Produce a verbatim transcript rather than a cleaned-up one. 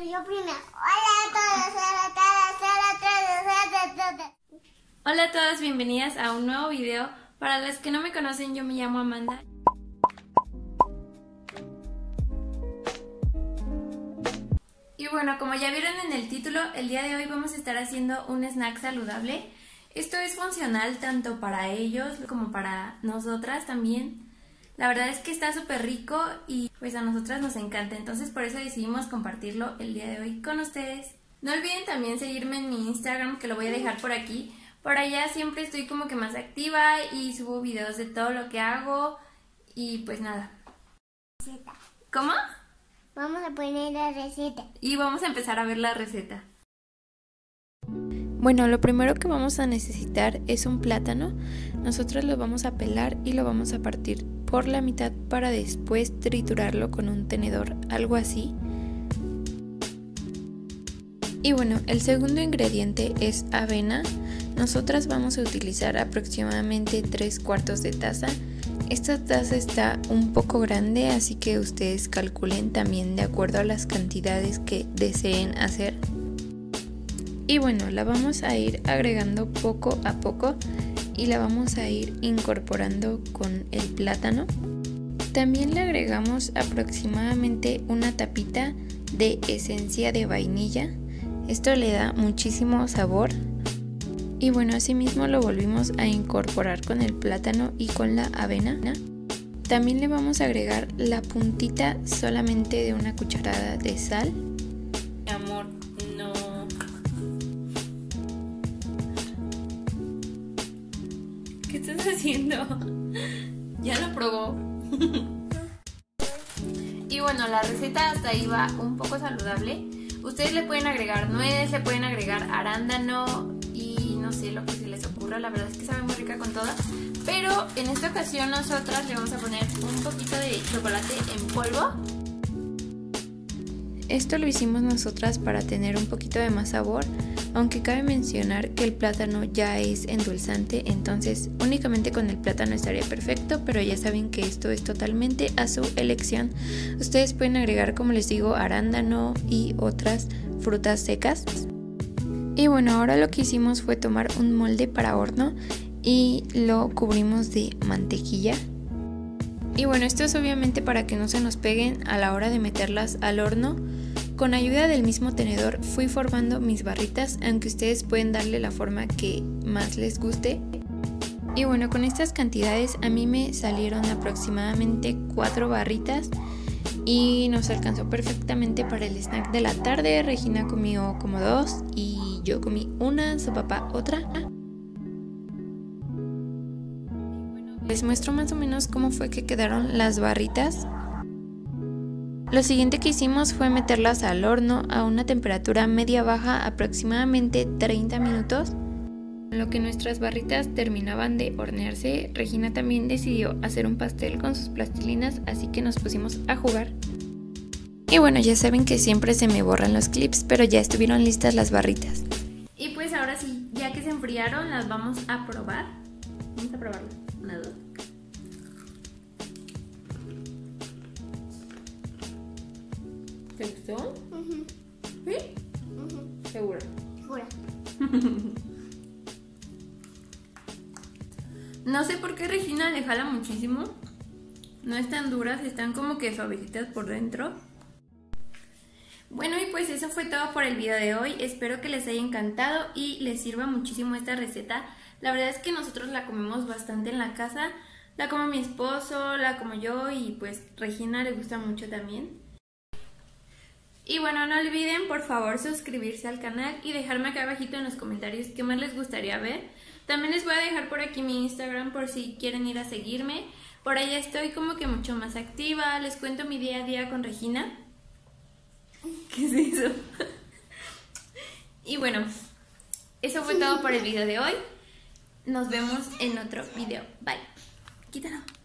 yo primero. Hola a todos, hola a todos, hola a todos, hola a todos. Hola a todos, bienvenidas a un nuevo video. Para las que no me conocen, yo me llamo Amanda. Y bueno, como ya vieron en el título, el día de hoy vamos a estar haciendo un snack saludable. Esto es funcional tanto para ellos como para nosotras también. La verdad es que está súper rico y pues a nosotras nos encanta, entonces por eso decidimos compartirlo el día de hoy con ustedes. No olviden también seguirme en mi Instagram, que lo voy a dejar por aquí. Por allá siempre estoy como que más activa y subo videos de todo lo que hago y pues nada. Receta. ¿Cómo? Vamos a poner la receta. Y vamos a empezar a ver la receta. Bueno, lo primero que vamos a necesitar es un plátano. Nosotros lo vamos a pelar y lo vamos a partir por la mitad para después triturarlo con un tenedor, algo así. Y bueno, el segundo ingrediente es avena. Nosotras vamos a utilizar aproximadamente tres cuartos de taza. Esta taza está un poco grande, así que ustedes calculen también de acuerdo a las cantidades que deseen hacer. Y bueno, la vamos a ir agregando poco a poco y la vamos a ir incorporando con el plátano. También le agregamos aproximadamente una tapita de esencia de vainilla. Esto le da muchísimo sabor. Y bueno, asimismo lo volvimos a incorporar con el plátano y con la avena. También le vamos a agregar la puntita solamente de una cucharada de sal. Amor, no. ¿Qué estás haciendo? Ya lo probó. Y bueno, la receta hasta ahí va un poco saludable. Ustedes le pueden agregar nuez, le pueden agregar arándano y no sé, lo que se les ocurra. La verdad es que sabe muy rica con toda. Pero en esta ocasión nosotras le vamos a poner un poquito de chocolate en polvo. Esto lo hicimos nosotras para tener un poquito de más sabor, aunque cabe mencionar que el plátano ya es endulzante, entonces únicamente con el plátano estaría perfecto, pero ya saben que esto es totalmente a su elección. Ustedes pueden agregar, como les digo, arándano y otras frutas secas. Y bueno, ahora lo que hicimos fue tomar un molde para horno y lo cubrimos de mantequilla. Y bueno, esto es obviamente para que no se nos peguen a la hora de meterlas al horno. Con ayuda del mismo tenedor fui formando mis barritas, aunque ustedes pueden darle la forma que más les guste. Y bueno, con estas cantidades a mí me salieron aproximadamente cuatro barritas y nos alcanzó perfectamente para el snack de la tarde. Regina comió como dos y yo comí una, su papá otra. Les muestro más o menos cómo fue que quedaron las barritas. Lo siguiente que hicimos fue meterlas al horno a una temperatura media baja, aproximadamente treinta minutos. En lo que nuestras barritas terminaban de hornearse, Regina también decidió hacer un pastel con sus plastilinas, así que nos pusimos a jugar. Y bueno, ya saben que siempre se me borran los clips, pero ya estuvieron listas las barritas. Y pues ahora sí, ya que se enfriaron, las vamos a probar. Vamos a probarlas. Una, dos. ¿Te gustó? Uh-huh. ¿Sí? Uh-huh. ¿Segura? Segura. No sé por qué Regina le jala muchísimo. No están duras, están como que suavecitas por dentro. Bueno, y pues eso fue todo por el video de hoy. Espero que les haya encantado y les sirva muchísimo esta receta. La verdad es que nosotros la comemos bastante en la casa. La come mi esposo, la como yo y pues Regina le gusta mucho también. Y bueno, no olviden por favor suscribirse al canal y dejarme acá abajito en los comentarios qué más les gustaría ver. También les voy a dejar por aquí mi Instagram por si quieren ir a seguirme. Por allá estoy como que mucho más activa, les cuento mi día a día con Regina. ¿Qué es eso? Y bueno, eso fue todo por el video de hoy. Nos vemos en otro video. Bye. Quítalo.